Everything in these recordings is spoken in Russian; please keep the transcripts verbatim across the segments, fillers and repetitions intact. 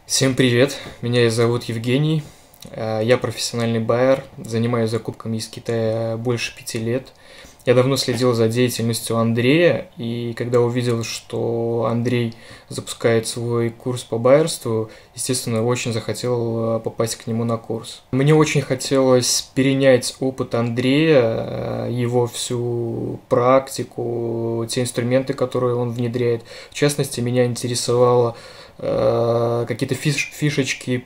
Всем привет, меня зовут Евгений, э, я профессиональный байер, занимаюсь закупками из Китая больше пяти лет. Я давно следил за деятельностью Андрея, и когда увидел, что Андрей запускает свой курс по байерству, естественно, очень захотел э, попасть к нему на курс. Мне очень хотелось перенять опыт Андрея, э, его всю практику, те инструменты, которые он внедряет. В частности, меня интересовало э, какие-то фиш- фишечки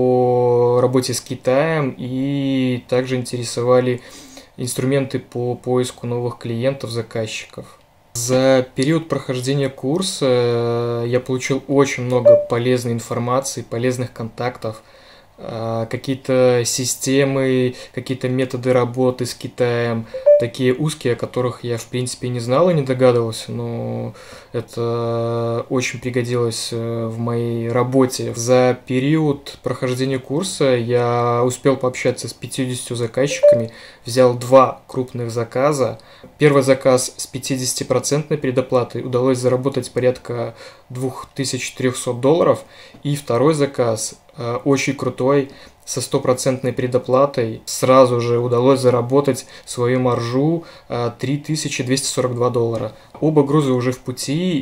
по работе с Китаем, и также интересовали инструменты по поиску новых клиентов, заказчиков. За период прохождения курса э, я получил очень много полезной информации, полезных контактов, а, какие-то системы, какие-то методы работы с Китаем, такие узкие, о которых я в принципе не знал и не догадывался, но это очень пригодилось э, в моей работе. За период прохождения курса я успел пообщаться с пятьюдесятью заказчиками, взял два крупных заказа. Первый заказ с пятидесятипроцентной предоплатой удалось заработать порядка две тысячи четыреста долларов, и второй заказ э, очень крутой, со стопроцентной предоплатой сразу же удалось заработать свою маржу э, три тысячи двести сорок два доллара. Оба груза уже в пути,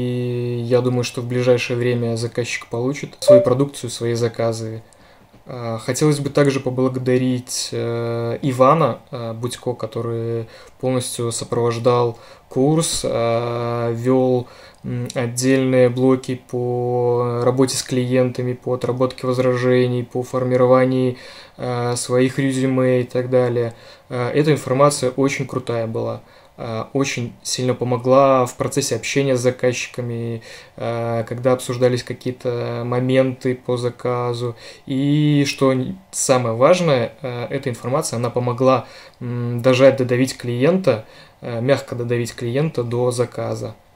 и я думаю, что в ближайшее время заказчик получит свою продукцию, свои заказы. Э, Хотелось бы также поблагодарить э, Ивана э, Будько, который полностью сопровождал курс, э, вел м, отдельные блоки по работе с клиентами, по отработке возражений, по формированию э, своих резюме и так далее. Э, Эта информация очень крутая была, э, очень сильно помогла в процессе общения с заказчиками, э, когда обсуждались какие-то моменты по заказу. И что самое важное, э, эта информация, она помогла м, дожать, додавить клиента, э, мягко додавить клиента до заказа.